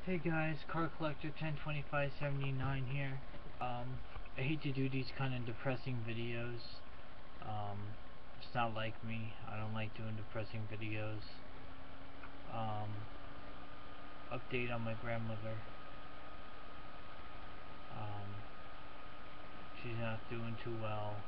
Hey guys, Car Collector 102579 here. I hate to do these kind of depressing videos. It's not like me. I don't like doing depressing videos. Update on my grandmother. She's not doing too well.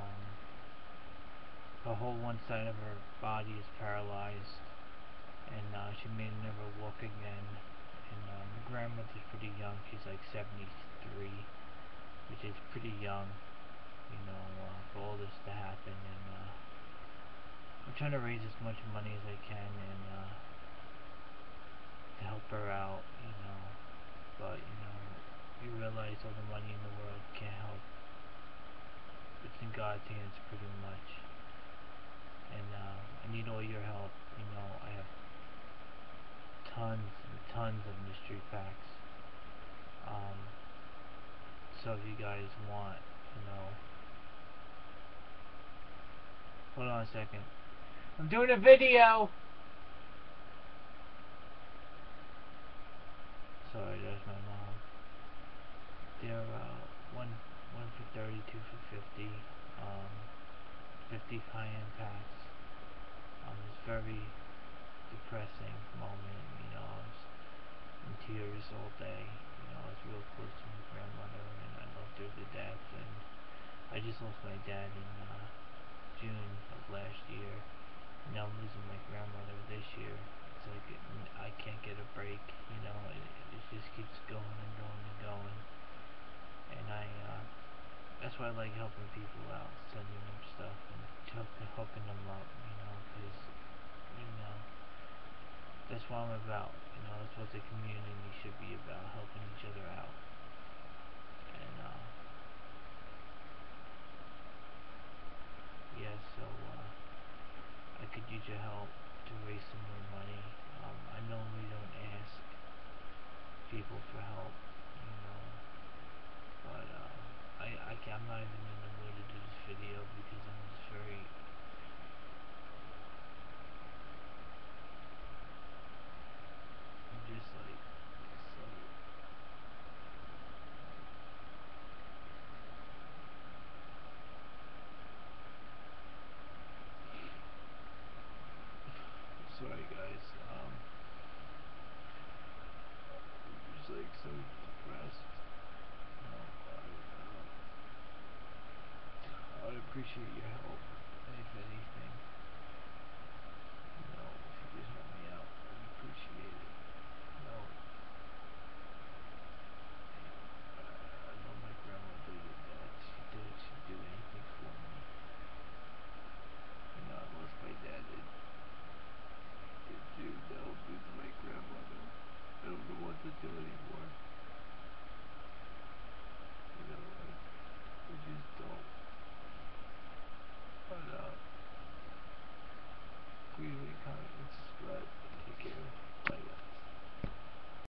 Her whole one side of her body is paralyzed, and she may never walk again. And my grandmother's pretty young. She's like 73, which is pretty young, for all this to happen. And I'm trying to raise as much money as I can and to help her out, But you realize all the money in the world can't help. It's in God's hands pretty much. And I need all your help. I have tons and tons of mystery facts. So if you guys want, hold on a second. I'm doing a video! Sorry, there's my mom. They're one for 30, two for 50. 50 cayenne packs. It's very depressing moment. I was in tears all day. I was real close to my grandmother, and I loved her to death. And I just lost my dad in June of last year. Now I'm losing my grandmother this year. It's like I can't get a break. It just keeps going and going and going. And that's why I like helping people out, sending them stuff and hooking them up. Because that's what I'm about. That's what the community should be about, helping each other out. And yeah, so I could use your help to raise some more money. I normally don't ask people for help, but I'm not even in the mood to do this video because I'm just very just like so sorry guys. Just like so depressed. I would appreciate your help, if anything. If you could help me out, I'd appreciate it. I love my grandmother to death. She'd do anything for me. I lost my dad in June. Now I'm losing my grandmother. I don't know what to do anymore.